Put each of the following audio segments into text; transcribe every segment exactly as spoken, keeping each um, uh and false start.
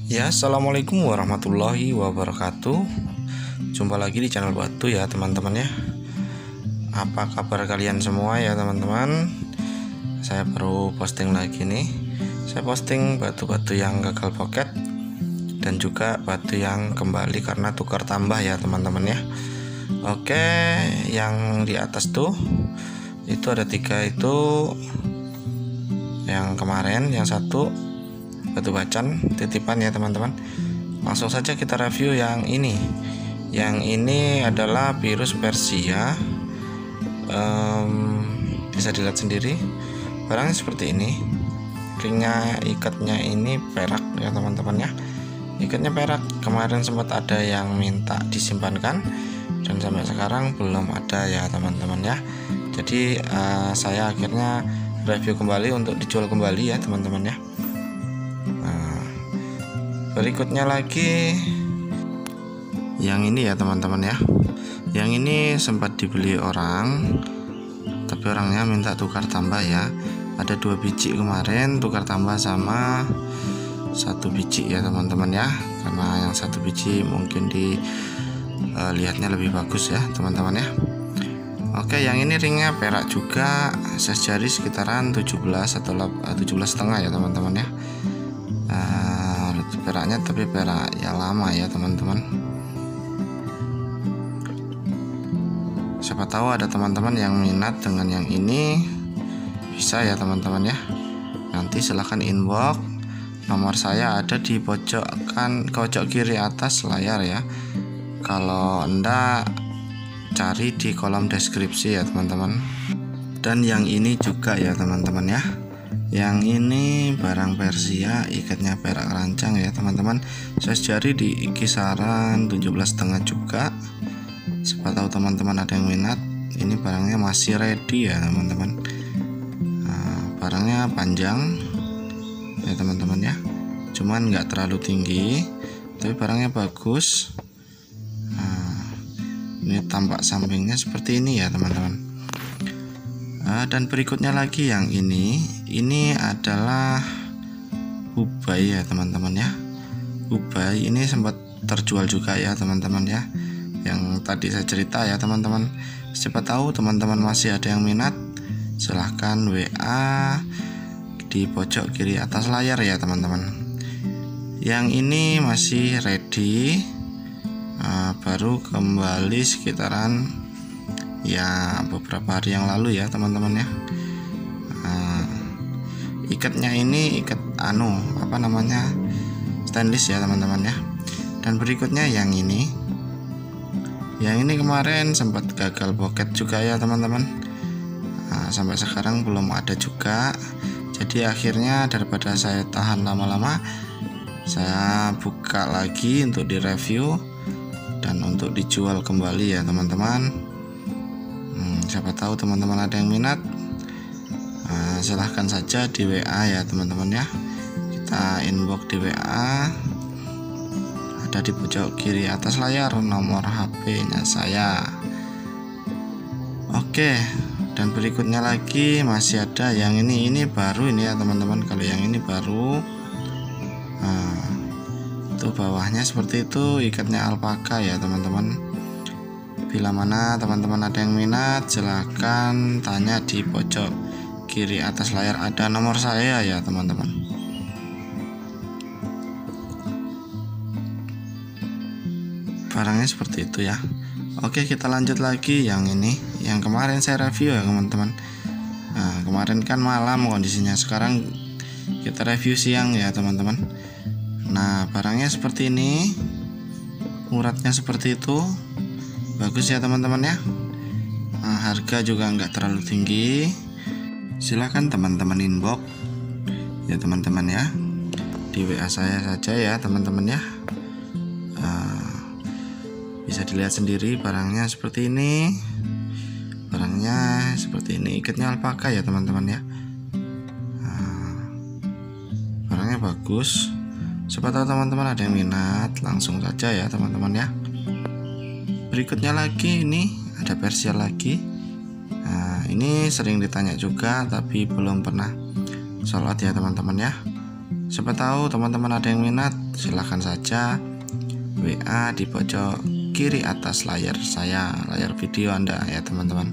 Ya, assalamualaikum warahmatullahi wabarakatuh. Jumpa lagi di channel Batu ya teman-teman ya. Apa kabar kalian semua ya teman-teman? Saya baru posting lagi nih. Saya posting batu-batu yang gagal pocket dan juga batu yang kembali karena tukar tambah ya teman-teman ya. Oke, yang di atas tuh itu ada tiga itu. Yang kemarin yang satu batu bacan titipan ya teman-teman. Langsung saja kita review yang ini. Yang ini adalah virus Persia. um, Bisa dilihat sendiri barangnya seperti ini. Ringnya ikatnya ini perak ya teman-teman ya. Ikatnya perak. Kemarin sempat ada yang minta disimpankan dan sampai sekarang belum ada ya teman-teman ya. Jadi uh, saya akhirnya review kembali untuk dijual kembali ya teman-teman ya. Berikutnya lagi yang ini ya teman-teman ya. Yang ini sempat dibeli orang, tapi orangnya minta tukar tambah ya. Ada dua biji kemarin tukar tambah sama satu biji ya teman-teman ya. Karena yang satu biji mungkin dilihatnya lebih bagus ya teman-teman ya. Oke, yang ini ringnya perak juga, size jari sekitaran tujuh belas atau tujuh belas setengah ya teman-teman ya. Peraknya tapi perak ya lama ya teman-teman. Siapa tahu ada teman-teman yang minat dengan yang ini, bisa ya teman-teman ya. Nanti silahkan inbox, nomor saya ada di pojok kan pojok kiri atas layar ya. Kalau enggak, cari di kolom deskripsi ya teman-teman. Dan yang ini juga ya teman-teman ya. Yang ini barang Persia, ikatnya perak rancang ya teman-teman. Size jari di kisaran tujuh belas setengah juga. Siapa tahu teman-teman ada yang minat. Ini barangnya masih ready ya teman-teman. Nah, barangnya panjang ya teman-teman ya. Cuman nggak terlalu tinggi, tapi barangnya bagus. Nah, ini tampak sampingnya seperti ini ya teman-teman. Nah, dan berikutnya lagi yang ini, ini adalah Ubay ya teman-teman ya. Ubay ini sempat terjual juga ya teman-teman ya. Yang tadi saya cerita ya teman-teman. Siapa tahu teman-teman masih ada yang minat, silahkan W A di pojok kiri atas layar ya teman-teman. Yang ini masih ready, nah, baru kembali sekitaran ya beberapa hari yang lalu ya teman-teman ya. Nah, ikatnya ini ikat anu apa namanya stainless ya teman-teman ya. Dan berikutnya yang ini, yang ini kemarin sempat gagal pocket juga ya teman-teman. Nah, sampai sekarang belum ada juga. Jadi akhirnya daripada saya tahan lama-lama, saya buka lagi untuk direview dan untuk dijual kembali ya teman-teman. Siapa tahu teman-teman ada yang minat, uh, silahkan saja di W A ya teman-teman ya. Kita inbox di W A, ada di pojok kiri atas layar nomor H P nya saya. Oke, dan berikutnya lagi masih ada yang ini. Ini baru ini ya teman-teman. Kalau yang ini baru, nah, itu bawahnya seperti itu, ikatnya alpaka ya teman-teman. Bila mana teman-teman ada yang minat, silahkan tanya di pojok kiri atas layar, ada nomor saya ya teman-teman. Barangnya seperti itu ya. Oke, kita lanjut lagi yang ini. Yang kemarin saya review ya teman-teman. Nah, kemarin kan malam kondisinya, sekarang kita review siang ya teman-teman. Nah, barangnya seperti ini, uratnya seperti itu. Bagus ya teman-teman ya. Nah, harga juga nggak terlalu tinggi. Silahkan teman-teman inbox ya teman-teman ya. Di W A saya saja ya teman-teman ya. Nah, bisa dilihat sendiri barangnya seperti ini. Barangnya seperti ini, ikatnya alpaka ya teman-teman ya. Nah, barangnya bagus. Siapa tahu teman-teman ada yang minat, langsung saja ya teman-teman ya. Berikutnya lagi ini ada Persia lagi. Nah, ini sering ditanya juga tapi belum pernah sold out ya teman-teman ya. Siapa tahu teman-teman ada yang minat, silahkan saja W A di pojok kiri atas layar saya, layar video Anda ya teman-teman.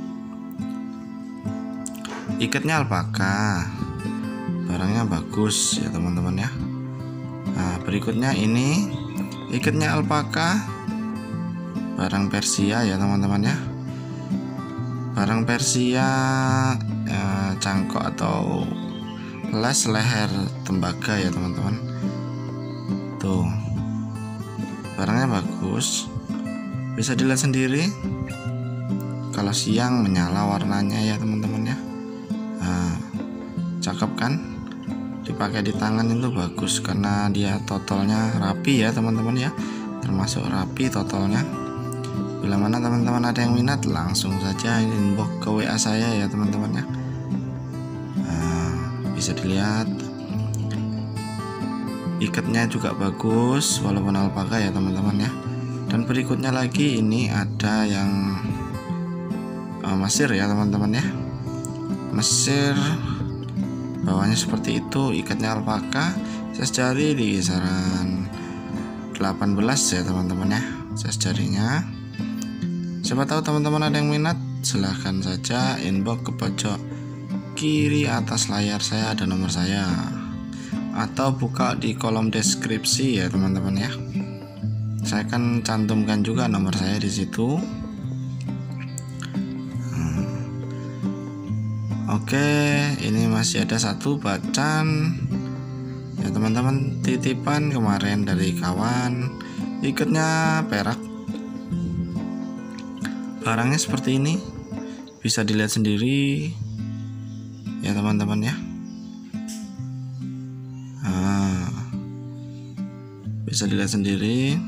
Ikatnya alpaka, barangnya bagus ya teman-teman ya. Nah, berikutnya ini ikatnya alpaka, barang Persia ya teman-teman ya. Barang Persia eh, cangkok atau les leher tembaga ya teman-teman. Tuh, barangnya bagus, bisa dilihat sendiri. Kalau siang menyala warnanya ya teman-teman ya. Nah, cakep kan, dipakai di tangan itu bagus karena dia totolnya rapi ya teman-teman ya, termasuk rapi totolnya. Bila mana teman-teman ada yang minat, langsung saja inbox ke W A saya ya teman-teman ya. Nah, bisa dilihat ikatnya juga bagus walaupun alpaka ya teman-teman ya. Dan berikutnya lagi ini ada yang uh, Mesir ya teman-teman ya. Mesir bawahnya seperti itu, ikatnya alpaka, size jari di kisaran delapan belas ya teman-teman ya, size jarinya. Siapa tahu teman-teman ada yang minat, silahkan saja inbox ke pojok kiri atas layar saya, ada nomor saya, atau buka di kolom deskripsi ya teman-teman ya. Saya akan cantumkan juga nomor saya di situ. Hmm. Oke, ini masih ada satu bacan ya teman-teman, titipan kemarin dari kawan, ikatnya perak. Barangnya seperti ini, bisa dilihat sendiri ya teman-teman ya. Nah, bisa dilihat sendiri.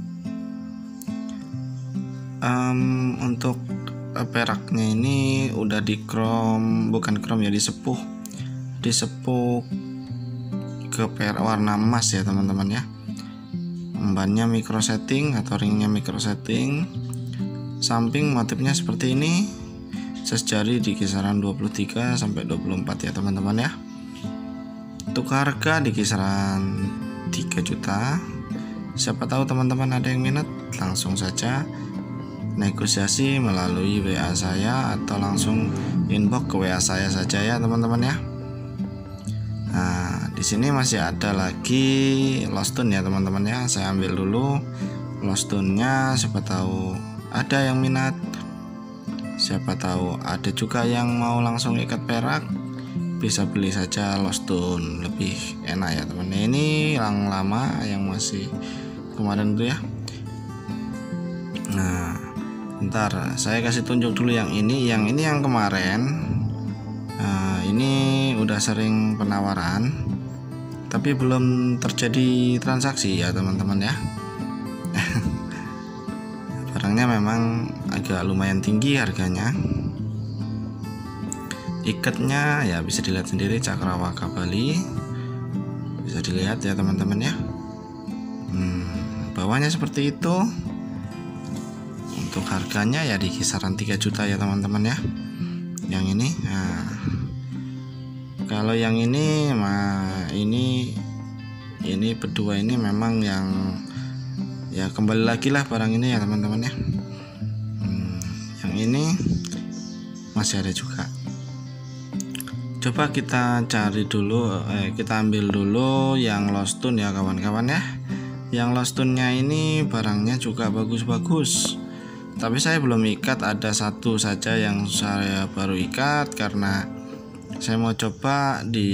Um, untuk peraknya ini udah di chrome, bukan chrome ya, disepuh, disepuh ke perak warna emas ya teman-teman ya. Embannya micro setting atau ringnya micro setting. Samping motifnya seperti ini, size jari di kisaran dua puluh tiga sampai dua puluh empat ya teman-teman ya. Untuk harga di kisaran tiga juta. Siapa tahu teman-teman ada yang minat, langsung saja negosiasi melalui W A saya atau langsung inbox ke W A saya saja ya teman-teman ya. Nah, di sini masih ada lagi lostun ya teman-teman ya. Saya ambil dulu lostunnya, siapa tahu ada yang minat, siapa tahu ada juga yang mau langsung ikat perak, bisa beli saja lostun, lebih enak ya teman. Ini yang lama yang masih kemarin tuh ya. Nah, ntar saya kasih tunjuk dulu yang ini, yang ini yang kemarin. Nah, ini udah sering penawaran, tapi belum terjadi transaksi ya teman-teman ya. Barangnya memang agak lumayan tinggi harganya. Ikatnya ya bisa dilihat sendiri, cakrawala Bali, bisa dilihat ya teman-teman ya. hmm, Bawahnya seperti itu. Untuk harganya ya di kisaran tiga juta ya teman-teman ya. Yang ini, nah, kalau yang ini mah ini ini berdua ini memang yang ya kembali lagi lah barang ini ya teman-teman ya. hmm, Yang ini masih ada juga. Coba kita cari dulu, eh, kita ambil dulu yang lostun ya kawan-kawan ya. Yang lostunnya ini barangnya juga bagus-bagus, tapi saya belum ikat, ada satu saja yang saya baru ikat karena saya mau coba di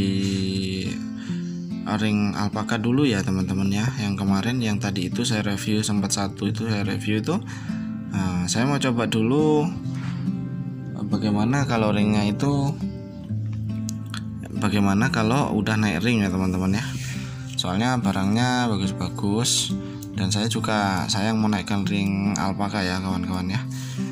ring alpaka dulu ya teman-teman ya. Yang kemarin yang tadi itu saya review, sempat satu itu saya review itu. Nah, saya mau coba dulu bagaimana kalau ringnya itu, bagaimana kalau udah naik ring ya teman-teman ya. Soalnya barangnya bagus-bagus dan saya juga sayang mau naikkan ring alpaka ya kawan-kawan ya.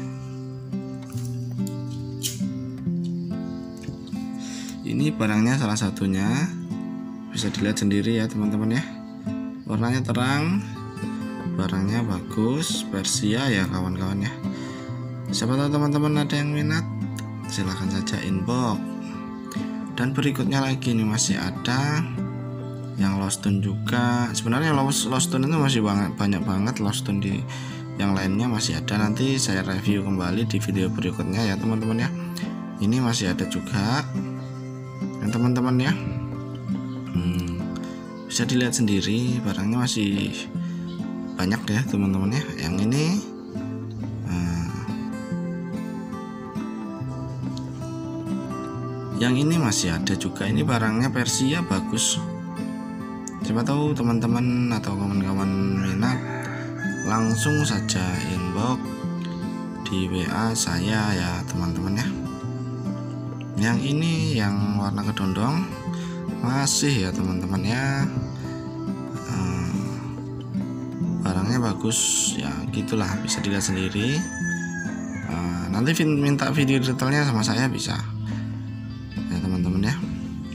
Ini barangnya salah satunya, bisa dilihat sendiri ya teman-teman ya. Warnanya terang, barangnya bagus, Persia ya kawan-kawan ya. Siapa tahu teman-teman ada yang minat, silahkan saja inbox. Dan berikutnya lagi nih masih ada yang low stone juga. Sebenarnya low, low stone itu masih banget banyak banget low stone di yang lainnya masih ada, nanti saya review kembali di video berikutnya ya teman-teman ya. Ini masih ada juga ya teman-teman ya. hmm, bisa dilihat sendiri barangnya masih banyak ya teman-teman ya. Yang ini uh, yang ini masih ada juga. Ini barangnya Persia bagus, siapa tahu teman-teman atau kawan-kawan minat langsung saja inbox di W A saya ya teman-teman ya. Yang ini yang warna kedondong masih ya teman-teman ya. hmm, barangnya bagus ya, gitulah, bisa dilihat sendiri. uh, nanti minta video detailnya sama saya bisa ya teman-teman ya.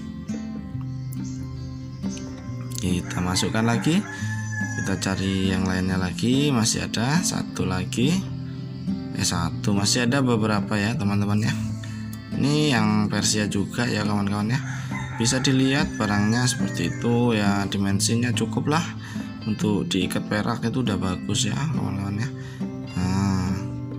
Kita masukkan lagi, kita cari yang lainnya lagi. Masih ada satu lagi, eh satu masih ada beberapa ya teman-teman ya. Ini yang Persia juga ya kawan-kawan ya. Bisa dilihat barangnya seperti itu ya, dimensinya cukup lah untuk diikat perak, itu udah bagus ya kawan-kawan ya. Nah,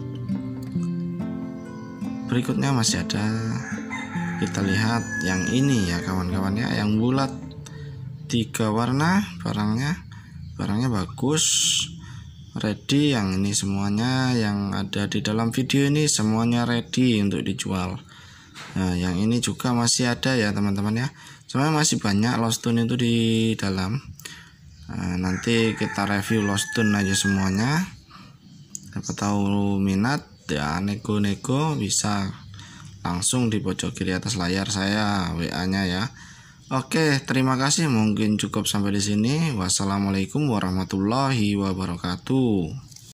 berikutnya masih ada, kita lihat yang ini ya kawan-kawan ya, yang bulat tiga warna. Barangnya barangnya bagus, ready. Yang ini semuanya yang ada di dalam video ini semuanya ready untuk dijual. Nah, yang ini juga masih ada ya teman-teman ya. Sebenarnya masih banyak low stone itu di dalam. Nah, nanti kita review low stone aja semuanya. Siapa tahu minat ya, nego-nego bisa langsung di pojok kiri atas layar saya W A-nya ya. Oke, terima kasih. Mungkin cukup sampai di sini. Wassalamualaikum warahmatullahi wabarakatuh.